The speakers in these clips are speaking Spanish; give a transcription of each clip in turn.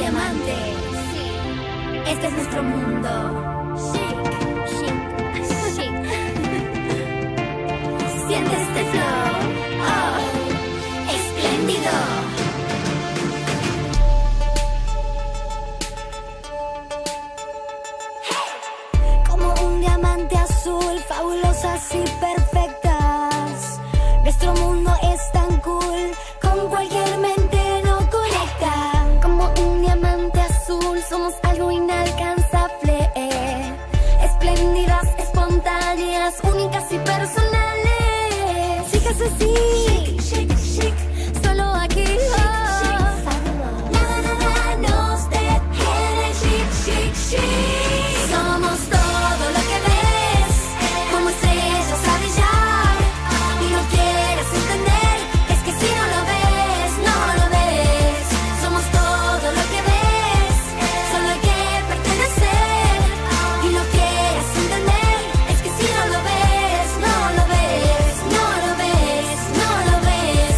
diamante. Sí. Este es nuestro mundo. Chic, chic, chic. Siente este flow. Oh, espléndido. Como un diamante azul, fabulosas y perfectas. Nuestro mundo es tan cool, con cualquier mente no conecta. Como un diamante azul, somos algo inalcanzable. Espléndidas, espontáneas, únicas y personales. Chicas así, chic, chic, chic, solo aquí. Nada, nada nos detiene. Chic, chic, chic. Somos todo lo que ves, como estrellas a brillar. Y no quieres entender, es que si no lo ves, no lo ves. Somos todo lo que ves, solo hay que pertenecer. Y no quieres entender, es que si no lo ves, no lo ves, no lo ves, no lo ves.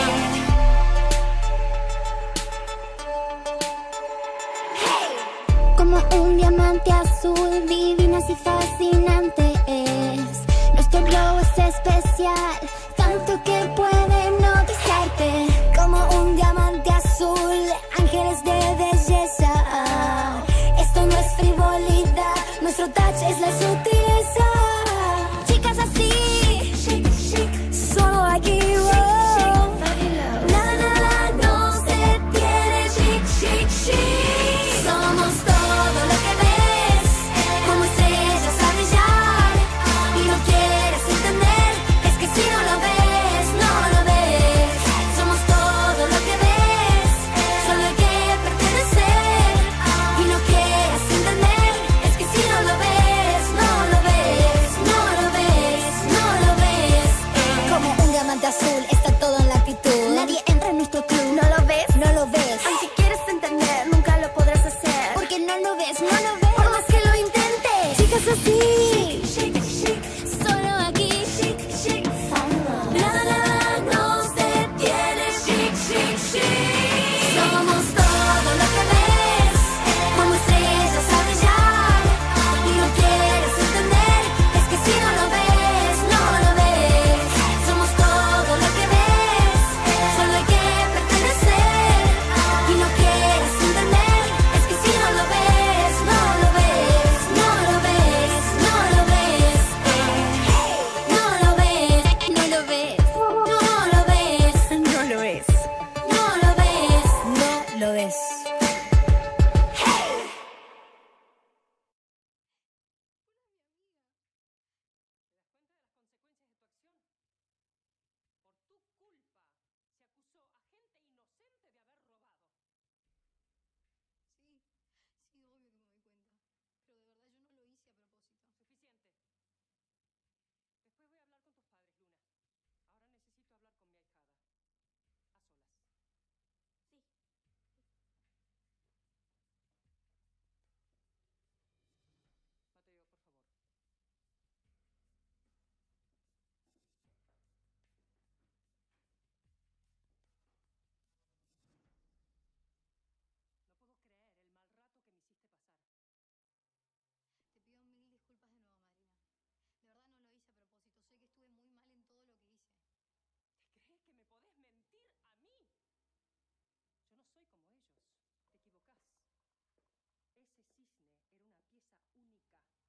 Hey. Como un diamante azul, divinas y fascinantes. Nuestro glow es especial, tanto que puede hipnotizarte. Como un diamante azul, ángeles de belleza. Esto no es frivolidad, nuestro touch es la sutileza. Chicas así, chic, chic, solo aquí. Nada, nada nos detiene. Chic, chic, chic. Somos todo lo que ves, como estrellas a brillar. Y no quieres entender, es que si no lo ves, no lo ves. Somos todo lo que ves, solo hay que pertenecer. Y no quieres entender, es que si no lo ves, no lo ves, no lo ves, no lo ves. Como un diamante azul, está todo en la actitud. Nadie entra en nuestro club. ¿No lo ves? No lo ves. Aunque quieres entender, nunca lo podrás hacer. Porque no lo ves, no lo ves. Por más que lo intentes. Chicas así, chic, chic, solo aquí. Chic, chic, nada, nada nos detiene. Chic, chic, chic. Somos todo lo que ves, como estrellas a brillar. Y no quieres entender, es que si no lo ves, no lo ves. Somos todo lo que ves, solo hay que pertenecer. Y no quieres entender, es que si no lo ves, no lo ves, no lo ves, no lo ves. No lo ves, no lo ves, no lo ves, no lo ves, no lo ves, no lo ves. Sí, sí, obvio que me doy cuenta. Pero de verdad yo no lo hice a propósito. Suficiente. Después voy a hablar con tus padres, Luna. Ahora necesito hablar con mi ahijada. A solas. Sí. Mateo, por favor. No puedo creer el mal rato que me hiciste pasar. Te pido mil disculpas de nuevo, Marina. De verdad no lo hice a propósito. Sé que estuve muy mal en todo lo que hice. ¿Te crees que me podés mentir a mí? Yo no soy como ellos. Te equivocás. Ese cisne era una pieza única.